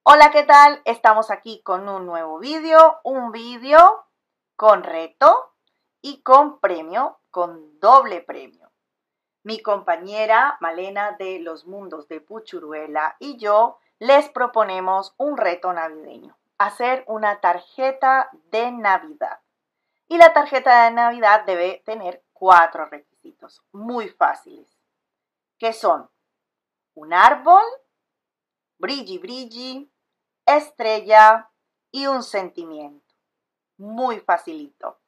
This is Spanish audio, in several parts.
Hola, ¿qué tal? Estamos aquí con un nuevo vídeo, un vídeo con reto y con premio, con doble premio. Mi compañera Malena de los Mundos de Puchuruela y yo les proponemos un reto navideño, hacer una tarjeta de Navidad. Y la tarjeta de Navidad debe tener 4 requisitos muy fáciles, que son un árbol, brilli brilli, estrella y un sentimiento. Muy facilito.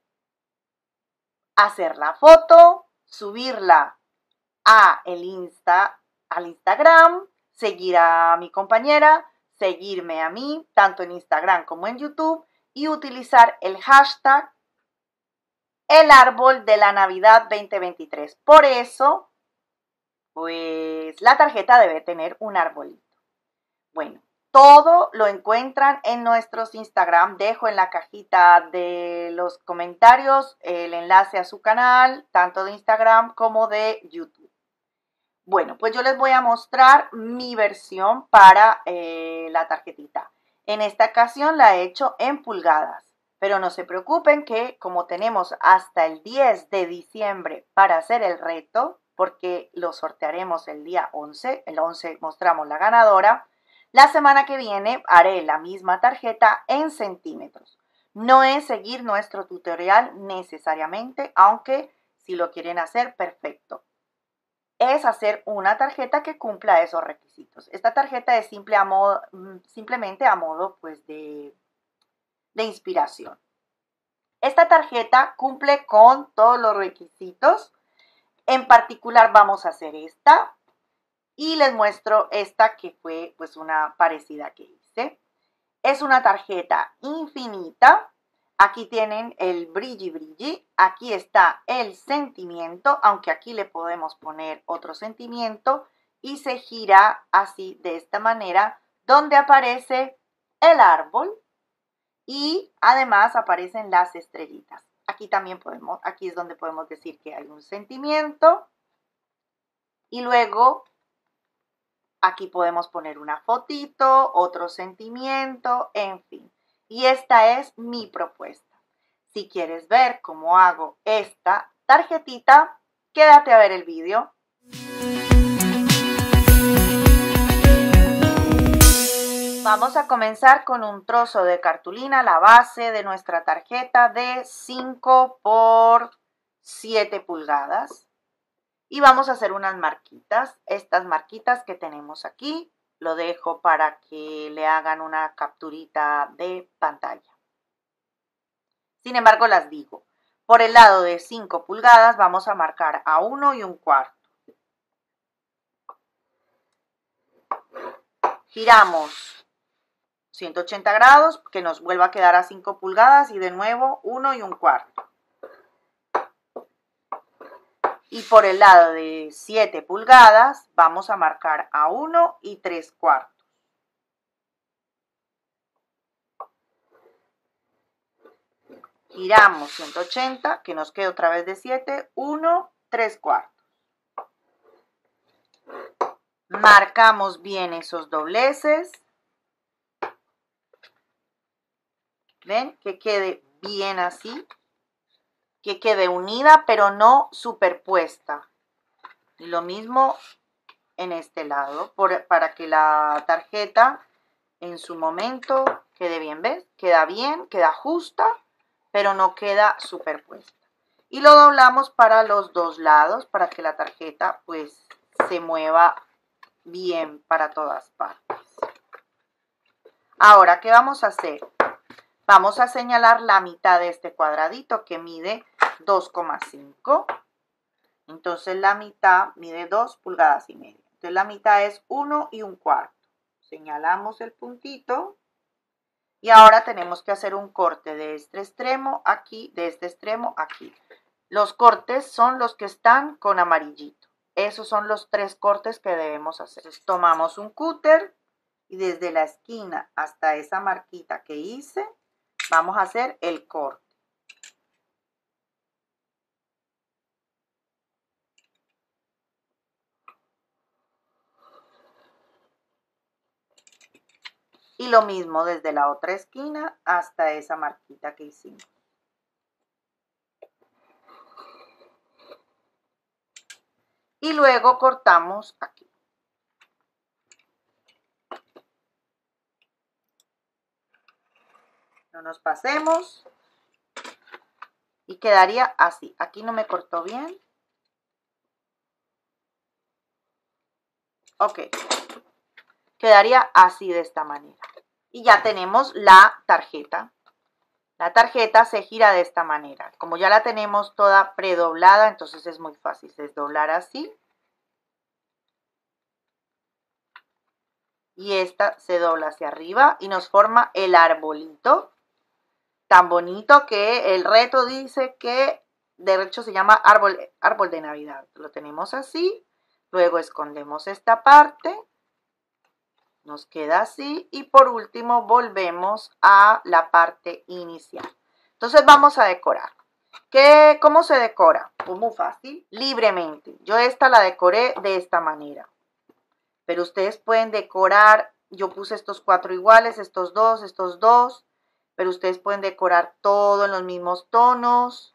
Hacer la foto, subirla al Instagram, seguir a mi compañera, seguirme a mí, tanto en Instagram como en YouTube, y utilizar el hashtag El Árbol de la Navidad 2023. Por eso, pues la tarjeta debe tener un arbolito. Bueno, todo lo encuentran en nuestros Instagram. Dejo en la cajita de los comentarios el enlace a su canal, tanto de Instagram como de YouTube. Bueno, pues yo les voy a mostrar mi versión para la tarjetita. En esta ocasión la he hecho en pulgadas, pero no se preocupen que como tenemos hasta el 10 de diciembre para hacer el reto, porque lo sortearemos el día 11, el 11 mostramos la ganadora, la semana que viene haré la misma tarjeta en centímetros. No es seguir nuestro tutorial necesariamente, aunque si lo quieren hacer, perfecto. Es hacer una tarjeta que cumpla esos requisitos. Esta tarjeta es simplemente a modo pues, de inspiración. Esta tarjeta cumple con todos los requisitos. En particular vamos a hacer esta. Y les muestro esta que fue pues una parecida que hice. Es una tarjeta infinita. Aquí tienen el brilli brilli. Aquí está el sentimiento, aunque aquí le podemos poner otro sentimiento. Y se gira así de esta manera, donde aparece el árbol. Y además aparecen las estrellitas. Aquí también aquí es donde podemos decir que hay un sentimiento. Y luego aquí podemos poner una fotito, otro sentimiento, en fin. Y esta es mi propuesta. Si quieres ver cómo hago esta tarjetita, quédate a ver el vídeo. Vamos a comenzar con un trozo de cartulina, la base de nuestra tarjeta de 5 por 7 pulgadas. Y vamos a hacer unas marquitas. Estas marquitas que tenemos aquí, lo dejo para que le hagan una capturita de pantalla. Sin embargo, las digo. Por el lado de 5 pulgadas vamos a marcar a 1 y 1/4. Giramos 180 grados, que nos vuelva a quedar a 5 pulgadas y de nuevo 1 y 1/4. Y por el lado de 7 pulgadas vamos a marcar a 1 y 3/4. Giramos 180, que nos queda otra vez de 7, 1, 3/4. Marcamos bien esos dobleces. ¿Ven? Que quede bien así. Que quede unida, pero no superpuesta. Y lo mismo en este lado, para que la tarjeta en su momento quede bien. ¿Ves? Queda bien, queda justa, pero no queda superpuesta. Y lo doblamos para los dos lados, para que la tarjeta pues se mueva bien para todas partes. Ahora, ¿qué vamos a hacer? Vamos a señalar la mitad de este cuadradito que mide 2,5. Entonces la mitad mide 2 pulgadas y media. Entonces la mitad es 1 y 1/4. Señalamos el puntito. Y ahora tenemos que hacer un corte de este extremo aquí, de este extremo aquí. Los cortes son los que están con amarillito. Esos son los 3 cortes que debemos hacer. Entonces, tomamos un cúter y desde la esquina hasta esa marquita que hice, vamos a hacer el corte. Y lo mismo desde la otra esquina hasta esa marquita que hicimos. Y luego cortamos aquí. No nos pasemos. Y quedaría así. Aquí no me cortó bien. Ok. Quedaría así de esta manera. Y ya tenemos la tarjeta. La tarjeta se gira de esta manera. Como ya la tenemos toda predoblada, entonces es muy fácil desdoblar así. Y esta se dobla hacia arriba y nos forma el arbolito. Tan bonito que el reto dice que de hecho se llama árbol de Navidad. Lo tenemos así. Luego escondemos esta parte. Nos queda así y por último volvemos a la parte inicial. Entonces vamos a decorar. ¿Cómo se decora? Pues muy fácil, libremente. Yo esta la decoré de esta manera. Pero ustedes pueden decorar, yo puse estos 4 iguales, estos dos, pero ustedes pueden decorar todo en los mismos tonos.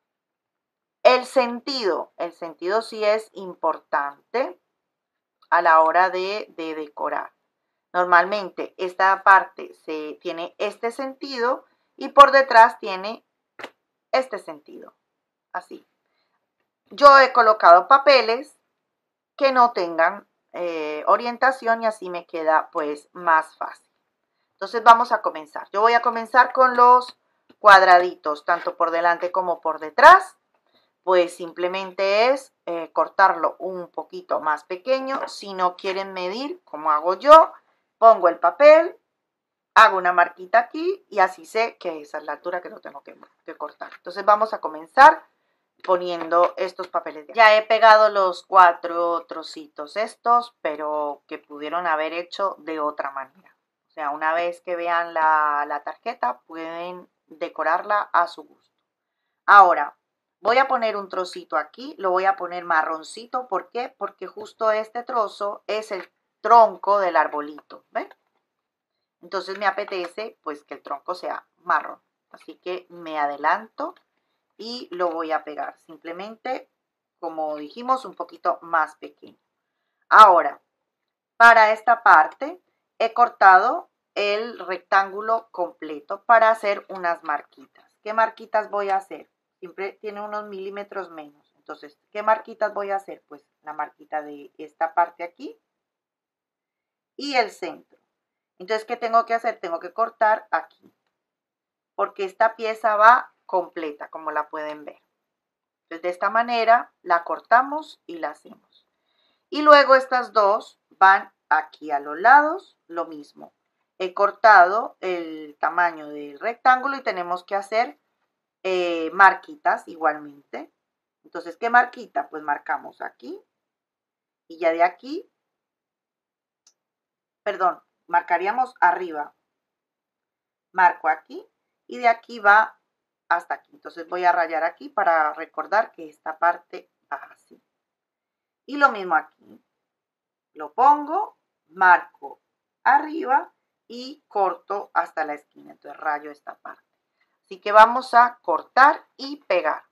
El sentido sí es importante a la hora de decorar. Normalmente esta parte tiene este sentido y por detrás tiene este sentido, así. Yo he colocado papeles que no tengan orientación y así me queda pues más fácil. Entonces vamos a comenzar. Yo voy a comenzar con los cuadraditos, tanto por delante como por detrás. Pues simplemente es cortarlo un poquito más pequeño. Si no quieren medir, como hago yo, pongo el papel, hago una marquita aquí y así sé que esa es la altura que lo tengo que cortar. Entonces vamos a comenzar poniendo estos papeles. Ya he pegado los 4 trocitos estos, pero que pudieron haber hecho de otra manera. O sea, una vez que vean la tarjeta, pueden decorarla a su gusto. Ahora, voy a poner un trocito aquí, lo voy a poner marroncito. ¿Por qué? Porque justo este trozo es el tronco del arbolito, ¿ven? Entonces me apetece pues que el tronco sea marrón. Así que me adelanto y lo voy a pegar. Simplemente, como dijimos, un poquito más pequeño. Ahora, para esta parte he cortado el rectángulo completo para hacer unas marquitas. ¿Qué marquitas voy a hacer? Siempre tiene unos milímetros menos. Entonces, ¿qué marquitas voy a hacer? Pues la marquita de esta parte aquí y el centro. Entonces, ¿qué tengo que hacer? Tengo que cortar aquí, porque esta pieza va completa, como la pueden ver. Entonces, de esta manera la cortamos y la hacemos. Y luego estas dos van aquí a los lados, lo mismo. He cortado el tamaño del rectángulo y tenemos que hacer marquitas igualmente. Entonces, ¿qué marquita? Pues marcamos aquí y ya de aquí, perdón, marcaríamos arriba. Marco aquí y de aquí va hasta aquí. Entonces voy a rayar aquí para recordar que esta parte va así. Y lo mismo aquí. Lo pongo, marco arriba y corto hasta la esquina. Entonces rayo esta parte. Así que vamos a cortar y pegar.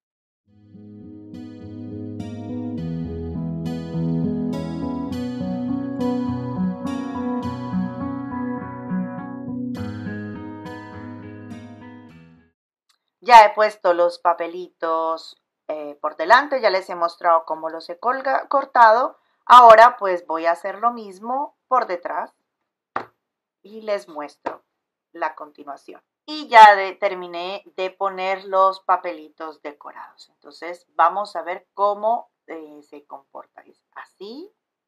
Ya he puesto los papelitos por delante, ya les he mostrado cómo los he cortado. Ahora pues voy a hacer lo mismo por detrás y les muestro la continuación. Y ya terminé de poner los papelitos decorados. Entonces vamos a ver cómo se comporta. Es así.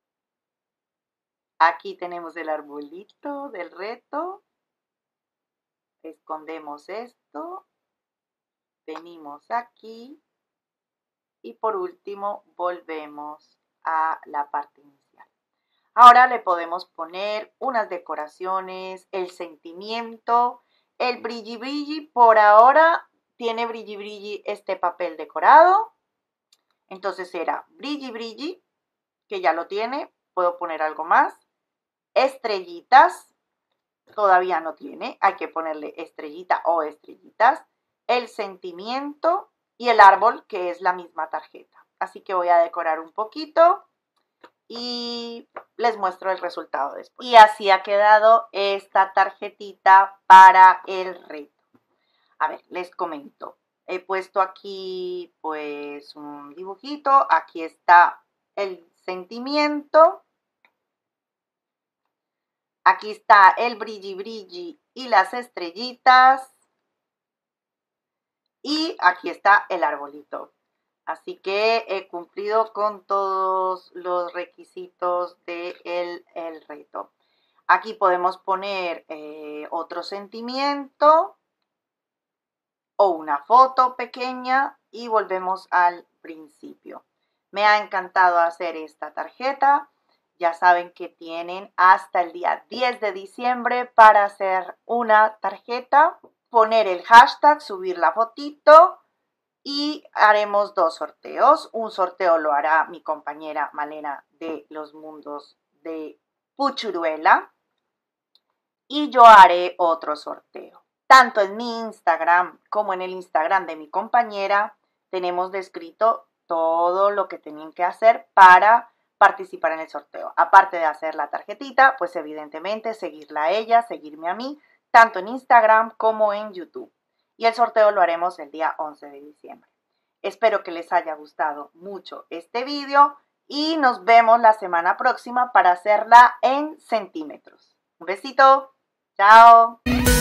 Aquí tenemos el arbolito del reto. Escondemos esto. Venimos aquí. Y por último volvemos a la parte inicial. Ahora le podemos poner unas decoraciones, el sentimiento, el brilli brilli. Por ahora tiene brilli brilli este papel decorado. Entonces será brilli brilli, que ya lo tiene. Puedo poner algo más. Estrellitas. todavía no tiene, hay que ponerle estrellita o estrellitas, el sentimiento y el árbol, que es la misma tarjeta. Así que voy a decorar un poquito y les muestro el resultado después. Y así ha quedado esta tarjetita para el reto. A ver, les comento. He puesto aquí pues un dibujito, aquí está el sentimiento, aquí está el brilli brilli y las estrellitas y aquí está el arbolito. Así que he cumplido con todos los requisitos del reto. Aquí podemos poner otro sentimiento o una foto pequeña y volvemos al principio. Me ha encantado hacer esta tarjeta. Ya saben que tienen hasta el día 10 de diciembre para hacer una tarjeta, poner el hashtag, subir la fotito y haremos dos sorteos. Un sorteo lo hará mi compañera Malena de los mundos de Puchuruela y yo haré otro sorteo. Tanto en mi Instagram como en el Instagram de mi compañera tenemos descrito todo lo que tienen que hacer para participar en el sorteo. Aparte de hacer la tarjetita, pues evidentemente seguirla a ella, seguirme a mí, tanto en Instagram como en YouTube. Y el sorteo lo haremos el día 11 de diciembre. Espero que les haya gustado mucho este vídeo y nos vemos la semana próxima para hacerla en centímetros. Un besito. Chao.